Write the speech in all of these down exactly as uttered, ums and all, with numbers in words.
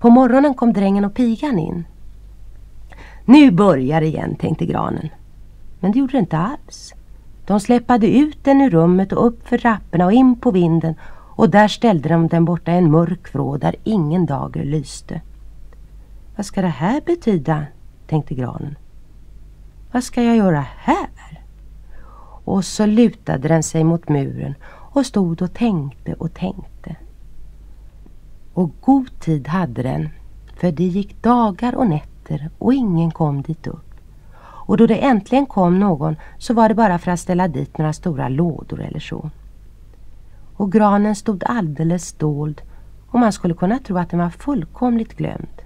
På morgonen kom drängen och pigan in. Nu börjar det igen, tänkte granen. Men det gjorde det inte alls. De släppade ut den ur rummet och upp för trapporna och in på vinden, och där ställde de den borta i en mörk vrå där ingen dager lyste. Vad ska det här betyda, tänkte granen. Vad ska jag göra här? Och så lutade den sig mot muren och stod och tänkte och tänkte. Och god tid hade den, för det gick dagar och nätter och ingen kom dit upp. Och då det äntligen kom någon så var det bara för att ställa dit några stora lådor eller så. Och granen stod alldeles dold och man skulle kunna tro att den var fullkomligt glömd.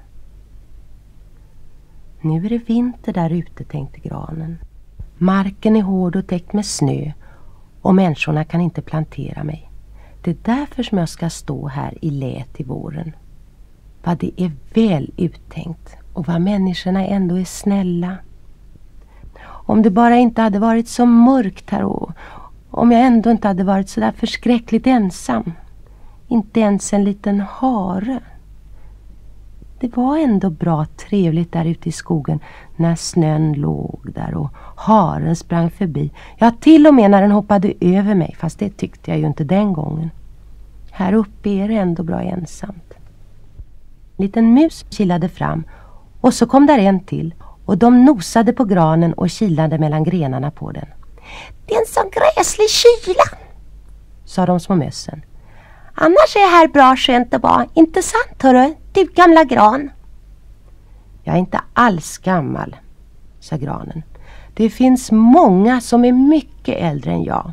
Nu är det vinter där ute, tänkte granen. Marken är hård och täckt med snö och människorna kan inte plantera mig. Det är därför som jag ska stå här i lät i våren. Vad det är väl uttänkt och vad människorna ändå är snälla. Om det bara inte hade varit så mörkt här och om jag ändå inte hade varit så där förskräckligt ensam. Inte ens en liten hare. Det var ändå bra trevligt där ute i skogen när snön låg där och haren sprang förbi. Ja, till och med när den hoppade över mig, fast det tyckte jag ju inte den gången. Här uppe är det ändå bra ensamt. En liten mus kilade fram och så kom där en till och de nosade på granen och kilade mellan grenarna på den. Det är en sån gräslig kyla, sa de små mössen. Annars är här bra skönt att vara, inte sant hörru, du gamla gran? Jag är inte alls gammal, sa granen. Det finns många som är mycket äldre än jag.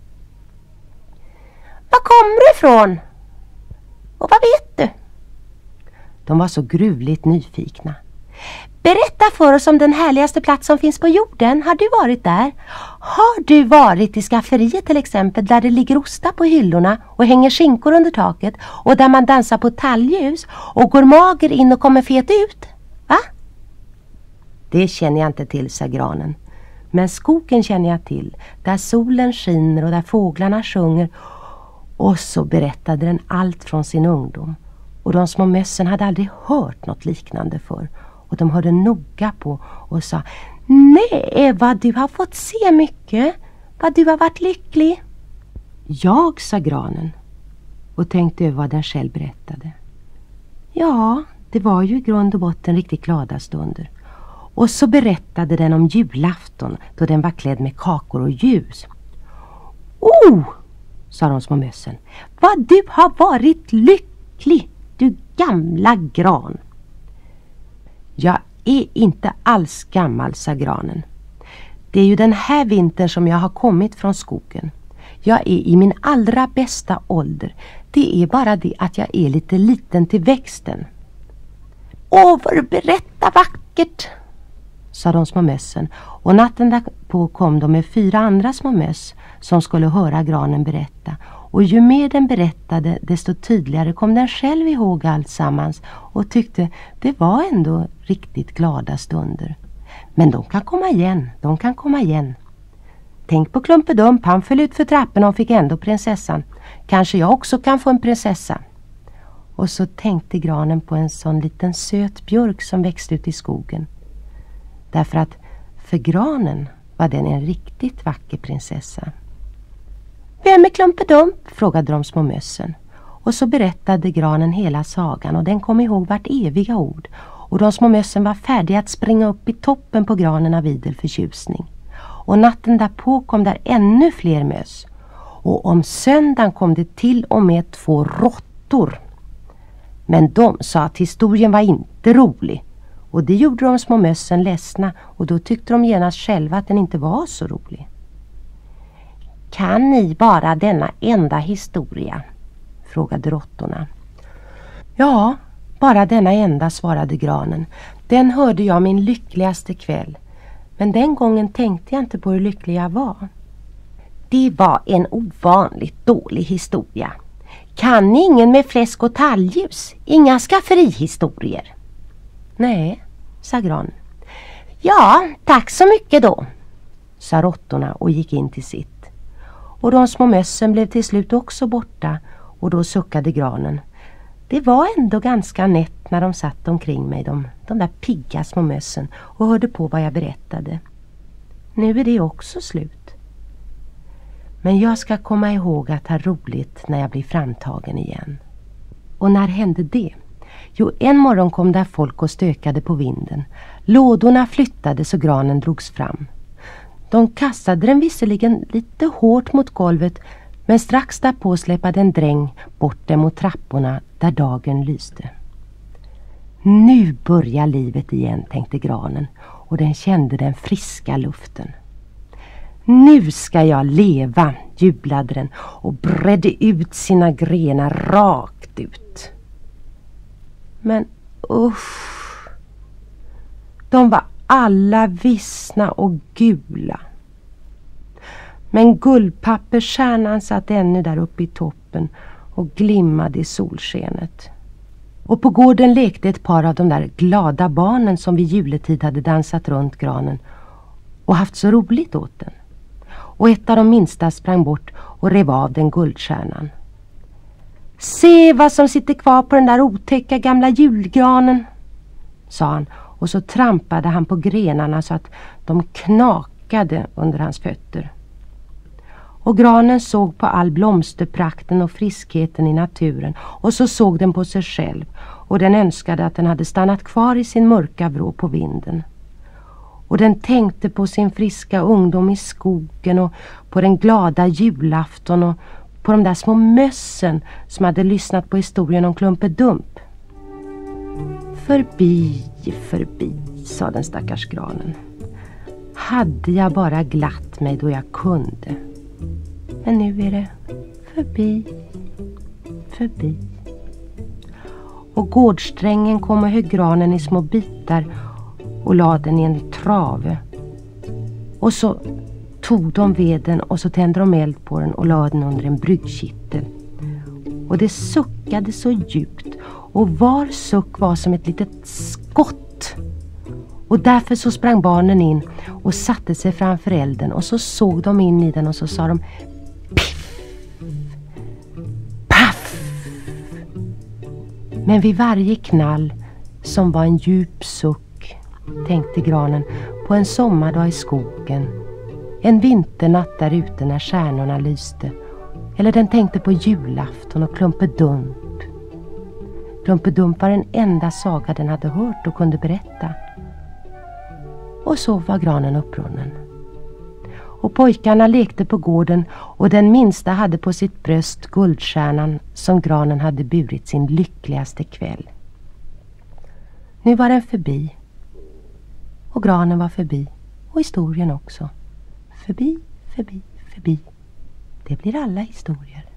Var kommer du ifrån? Och vad vet du? De var så gruvligt nyfikna. Berätta för oss om den härligaste plats som finns på jorden. Har du varit där? Har du varit i skafferiet till exempel, där det ligger ostar på hyllorna och hänger skinkor under taket och där man dansar på talljus och går mager in och kommer fet ut? Va? Det känner jag inte till, sa granen. Men skogen känner jag till, där solen skiner och där fåglarna sjunger. Och så berättade den allt från sin ungdom. Och de små mössen hade aldrig hört något liknande för. Och de hörde noga på och sa: nej, vad du har fått se mycket. Vad du har varit lycklig. Jag, sa granen. Och tänkte över vad den själv berättade. Ja, det var ju i grund och botten riktigt glada stunder. Och så berättade den om julafton då den var klädd med kakor och ljus. Oh, sa de små mössen. Vad du har varit lycklig, du gamla gran. Jag är inte alls gammal, sa granen. Det är ju den här vintern som jag har kommit från skogen. Jag är i min allra bästa ålder. Det är bara det att jag är lite liten till växten. Åh, vad berätta vackert, sa de små mössen. Och natten därpå kom de med fyra andra små möss som skulle höra granen berätta. Och ju mer den berättade, desto tydligare kom den själv ihåg allt sammans och tyckte det var ändå riktigt glada stunder. Men de kan komma igen, de kan komma igen. Tänk på Klumpedump, han föll ut för trapporna och fick ändå prinsessan. Kanske jag också kan få en prinsessa. Och så tänkte granen på en sån liten söt björk som växte ut i skogen. Därför att för granen var den en riktigt vacker prinsessa. Vem är Klumpedump? Frågade de små mössen. Och så berättade granen hela sagan och den kom ihåg vart eviga ord. Och de små mössen var färdiga att springa upp i toppen på granen av idel förtjusning. Och natten därpå kom där ännu fler möss. Och om söndagen kom det till och med två råttor. Men de sa att historien var inte rolig. Och det gjorde de små mössen ledsna och då tyckte de genast själva att den inte var så rolig. Kan ni bara denna enda historia? Frågade råttorna. Ja, bara denna enda, svarade granen. Den hörde jag min lyckligaste kväll. Men den gången tänkte jag inte på hur lycklig jag var. Det var en ovanligt dålig historia. Kan ni ingen med fläsk och talljus? Inga skafferihistorier? Nej, sa granen. Ja, tack så mycket då, sa råttorna och gick in till sitt. Och de små mössen blev till slut också borta och då suckade granen. Det var ändå ganska nätt när de satt omkring mig, de, de där pigga små mössen, och hörde på vad jag berättade. Nu är det också slut. Men jag ska komma ihåg att ha roligt när jag blir framtagen igen. Och när hände det? Jo, en morgon kom där folk och stökade på vinden. Lådorna flyttade så granen drogs fram. De kastade den visserligen lite hårt mot golvet, men strax därpå släpade en dräng bort dem mot trapporna där dagen lyste. Nu börjar livet igen, tänkte granen, och den kände den friska luften. Nu ska jag leva, jublade den och bredde ut sina grenar rakt ut. Men usch, de var alla vissna och gula. Men guldpapperskärnan satt ännu där uppe i toppen och glimmade i solskenet. Och på gården lekte ett par av de där glada barnen som vid juletid hade dansat runt granen och haft så roligt åt den. Och ett av de minsta sprang bort och rev av den guldstjärnan. Se vad som sitter kvar på den där otäcka gamla julgranen, sa han, och så trampade han på grenarna så att de knakade under hans fötter. Och granen såg på all blomsterprakten och friskheten i naturen, och så såg den på sig själv, och den önskade att den hade stannat kvar i sin mörka vrå på vinden. Och den tänkte på sin friska ungdom i skogen och på den glada julafton och på de där små mössen som hade lyssnat på historien om Klumpedump. Förbi, förbi, sa den stackars granen. Hade jag bara glatt mig då jag kunde. Men nu är det förbi, förbi. Och gårdsträngen kom och högg granen i små bitar och lade den i en trave. Och så tog de veden och så tände de eld på den och lade den under en bryggkittel. Och det suckade så djupt, och var suck var som ett litet skott. Och därför så sprang barnen in och satte sig framför elden, och så såg de in i den och så sa de piff, paff. Men vid varje knall, som var en djup suck, tänkte granen på en sommardag i skogen, en vinternatt där ute när stjärnorna lyste, eller den tänkte på julafton och Klumpedump. Klumpedump var den enda saga den hade hört och kunde berätta. Och så var granen upprunnen. Och pojkarna lekte på gården, och den minsta hade på sitt bröst guldstjärnan som granen hade burit sin lyckligaste kväll. Nu var den förbi, och granen var förbi, och historien också. Förbi, förbi, förbi. Det blir alla historier.